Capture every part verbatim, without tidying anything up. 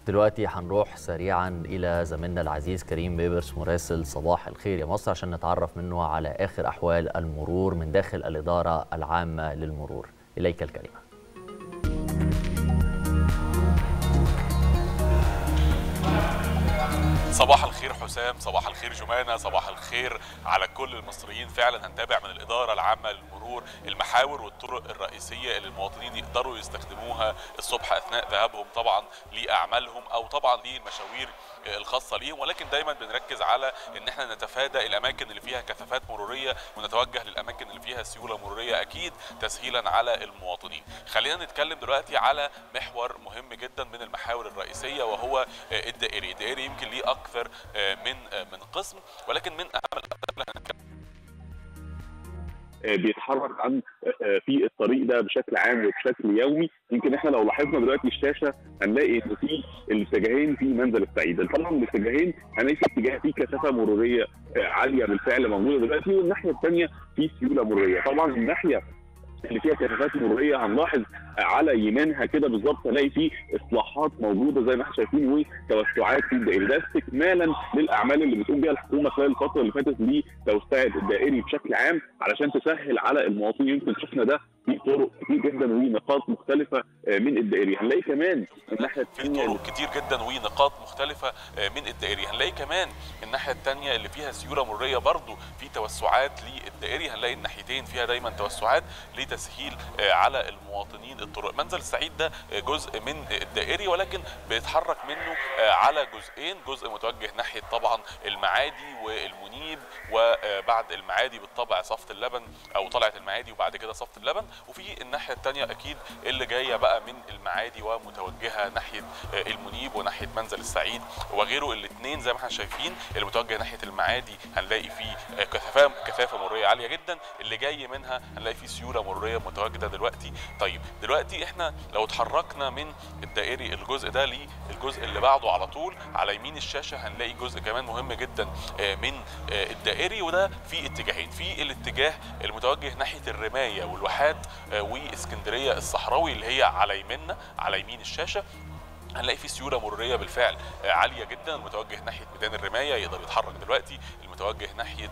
دلوقتي هنروح سريعا إلى زميلنا العزيز كريم بيبرس مراسل صباح الخير يا مصر عشان نتعرف منه على آخر أحوال المرور من داخل الإدارة العامة للمرور. إليك الكلمة. صباح الخير حسام، صباح الخير جمانة، صباح الخير على كل المصريين. فعلا هنتابع من الإدارة العامة للمرور المحاور والطرق الرئيسية اللي المواطنين يقدروا يستخدموها الصبح أثناء ذهابهم طبعا لأعمالهم أو طبعا للمشاوير الخاصة ليهم، ولكن دايما بنركز على ان احنا نتفادى الاماكن اللي فيها كثافات مرورية ونتوجه للاماكن اللي فيها سيولة مرورية اكيد تسهيلا على المواطنين. خلينا نتكلم دلوقتي على محور مهم جدا من المحاور الرئيسية وهو الدائري. الدائري يمكن ليه اكثر من من قسم، ولكن من اهم بيتحرك عن في الطريق ده بشكل عام وبشكل يومي. يمكن احنا لو لاحظنا دلوقتي الشاشه هنلاقي ان في الاتجاهين في منزل السعيد. طبعا الاتجاهين هنلاقي في اتجاه في كثافه مروريه عاليه بالفعل موجوده دلوقتي، والناحيه الثانيه في سيوله مروريه. طبعا الناحيه اللي فيها كثافات مروريه هنلاحظ على يمينها كده بالظبط هنلاقي في اصلاحات موجوده زي ما احنا شايفين وتوسعات في الدائري. ده استكمالا للاعمال اللي بتقوم بها الحكومه خلال الفتره اللي فاتت لتوسعه الدائري بشكل عام علشان تسهل على المواطنين. يمكن شفنا ده في طرق كتير جدا ونقاط مختلفه من الدائري. هنلاقي كمان الناحيه الثانيه في طرق كتير جدا ونقاط مختلفه من الدائري. هنلاقي كمان الناحيه الثانيه اللي فيها سيوله مروريه برضو في توسعات للدائري. هنلاقي الناحيتين فيها دايما توسعات لتسهيل على المواطنين الطرق. منزل السعيد ده جزء من الدائري ولكن بيتحرك منه على جزئين، جزء متوجه ناحيه طبعا المعادي والمنيب، وبعد المعادي بالطبع صفت اللبن او طلعت المعادي وبعد كده صفت اللبن، وفي الناحيه الثانيه اكيد اللي جايه بقى من المعادي ومتوجهه ناحيه المنيب وناحيه منزل السعيد وغيره. الاثنين زي ما احنا شايفين اللي متوجه ناحيه المعادي هنلاقي فيه كثافه كثافه مروريه عاليه جدا، اللي جاي منها هنلاقي فيه سيوله مروريه متواجده دلوقتي. طيب دلوقتي احنا لو اتحركنا من الدائري الجزء ده للجزء اللي بعده على طول على يمين الشاشه هنلاقي جزء كمان مهم جدا من الدائري، وده في اتجاهين. في الاتجاه المتوجه ناحيه الرمايه والواحات واسكندريه الصحراوي اللي هي على يميننا على يمين الشاشه هنلاقي في سيوله مروريه بالفعل عاليه جدا. المتوجه ناحيه ميدان الرمايه يقدر يتحرك دلوقتي، المتوجه ناحيه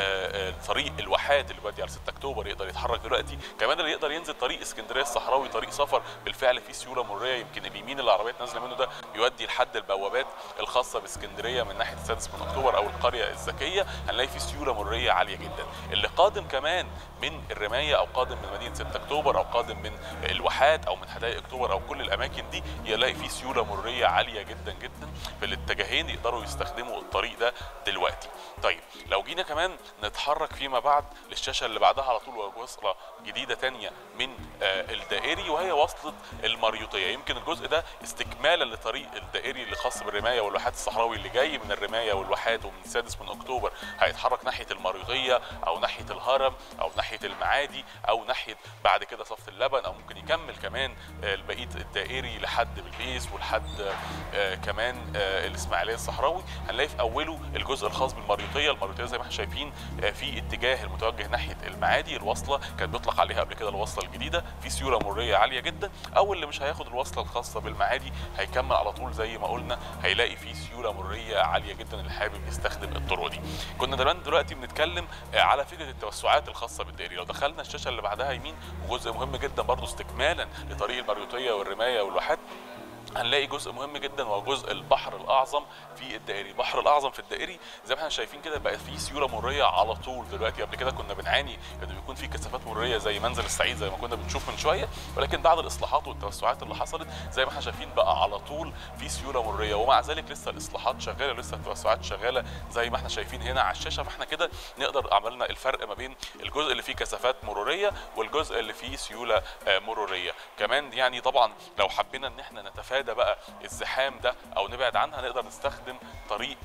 طريق الواحات اللي بيودي على ستة اكتوبر يقدر يتحرك دلوقتي، كمان اللي يقدر ينزل طريق اسكندريه الصحراوي طريق سفر بالفعل في سيوله مروريه. يمكن اليمين اللي العربيات نازله منه ده بيودي لحد البوابات الخاصه باسكندريه من ناحيه السادس من اكتوبر او القريه الذكيه هنلاقي في سيوله مروريه عاليه جدا. اللي قادم كمان من الرمايه او قادم من مدينه ستة اكتوبر او قادم من الواحات او من حدائق اكتوبر او كل الاماكن دي يلاقي في سيوله مروريه عاليه جدا جدا في الاتجاهين يقدروا يستخدموا الطريق ده دلوقتي. طيب لو جينا كمان نتحرك فيما بعد للشاشه اللي بعدها على طول وصله جديده ثانيه من آه الدائري وهي وصله المريوطيه. يمكن الجزء ده استكمالا لطريق الدائري اللي خاص بالرمايه والواحات الصحراوي اللي جاي من الرمايه والواحات ومن السادس من اكتوبر هيتحرك ناحيه المريوطيه او ناحيه الهرم او ناحيه المعادي او ناحيه بعد كده صفت اللبن، او ممكن يكمل كمان آه بقيه الدائري لحد بلبيس ولحد آه كمان آه الاسماعيليه الصحراوي. هنلاقي في اوله الجزء الخاص بالمريوطيه. المريوطيه زي ما احنا شايفين آه في اتجاه المتوجه ناحيه المعادي. الوصله كان بيطلق عليها قبل كده الوصله الجديده، في سيوله مروريه عاليه جدا. او اللي مش هياخد الوصله الخاصه بالمعادي هيكمل على طول زي ما قلنا هيلاقي في سيوله مروريه عاليه جدا اللي حابب يستخدم الطرق دي. كنا دلوقتي دلوقتي بنتكلم آه على فكره التوسعات الخاصه بالدائري. لو دخلنا الشاشه اللي بعدها يمين وجزء مهم جدا برضه استكمالا لطريق المريوطيه والرمايه والواحات هنلاقي جزء مهم جدا وهو جزء البحر الاعظم في الدائري. البحر الاعظم في الدائري زي ما احنا شايفين كده بقى فيه سيوله مروريه على طول دلوقتي. قبل كده كنا بنعاني انه بيكون في كثافات مروريه زي منزل السعيد زي ما كنا بنشوف من شويه، ولكن بعد الاصلاحات والتوسعات اللي حصلت زي ما احنا شايفين بقى على طول في سيوله مروريه، ومع ذلك لسه الاصلاحات شغاله لسه التوسعات شغاله زي ما احنا شايفين هنا على الشاشه. فاحنا كده نقدر عملنا الفرق ما بين الجزء اللي فيه كثافات مروريه والجزء اللي فيه سيوله مروريه. كمان يعني طبعا لو حبينا ان احنا نتفادى بقى الزحام ده او نبعد عنها نقدر نستخدم طريق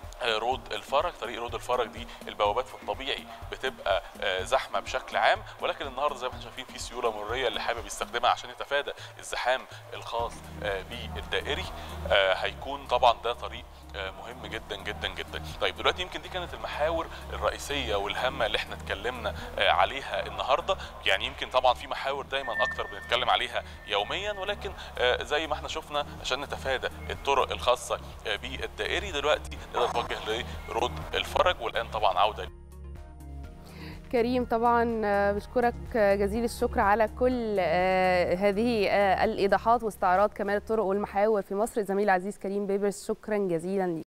رود الفرج. طريق رود الفرج دي البوابات في الطبيعي بتبقى زحمه بشكل عام، ولكن النهارده زي ما احنا شايفين في سيوله مروريه اللي حابب يستخدمها عشان يتفادى الزحام الخاص بالدائري. هيكون طبعا ده طريق مهم جدا جدا جدا. طيب دلوقتي يمكن دي كانت المحاور الرئيسيه والهامه اللي احنا اتكلمنا عليها النهارده. يعني يمكن طبعا في محاور دايما اكتر بنتكلم عليها يوميا، ولكن زي ما احنا شفنا عشان نتفادى الطرق الخاصه بالدائري دلوقتي نقدر نتوجه لرود الفرج. والان طبعا عوده كريم. طبعا بشكرك جزيل الشكر على كل هذه الايضاحات واستعراض كمان الطرق والمحاور في مصر. زميل العزيز كريم بيبرس، شكرا جزيلا لك.